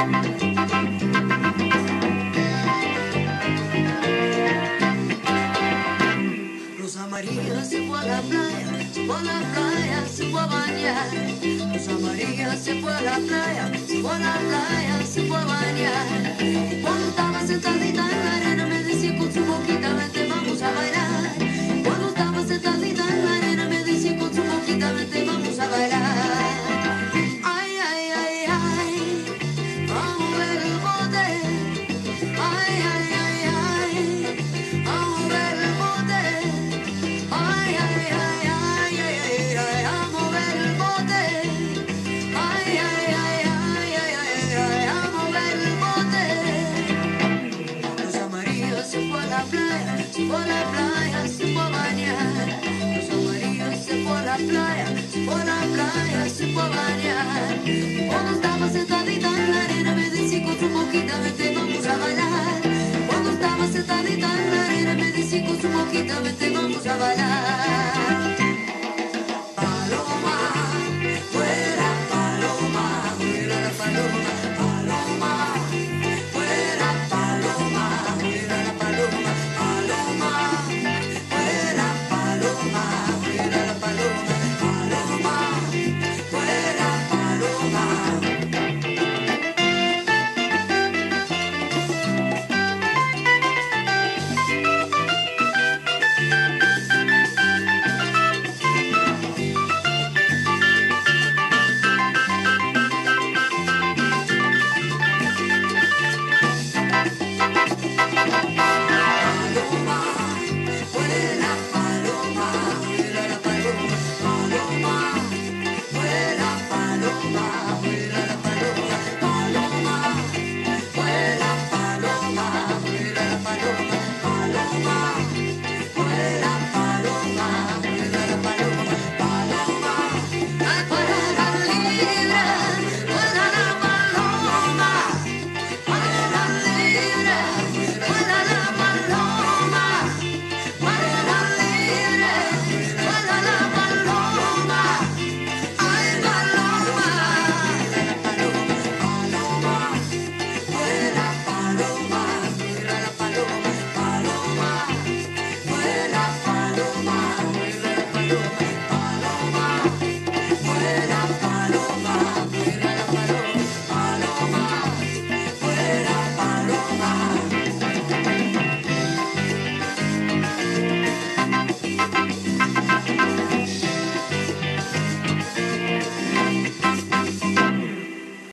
Rosa María se fue a la playa, se fue a la playa, se fue a bañar. Rosa María se fue a la playa, se fue a la playa, se fue a bañar. Y cuando estaba sentadita en la arena me decía con su boquita, vente, vamos a bailar. Cuando estaba sentadita en la arena me decía con su boquita, vente, vamos a bailar. Ay, ay, ay, ay, vamos a ver el bote. Ay, ay, ay, ay, vamos a ver el bote. Ay, ay, ay, ay, ay, ay, a mover el bote. Ay, ay, ay, ay, ay, ay, a mover el bote. Rosa María se fue a la playa, se fue a la playa, se fue a bañar. Rosa María se fue a la playa, se fue a la playa, se fue a bañar.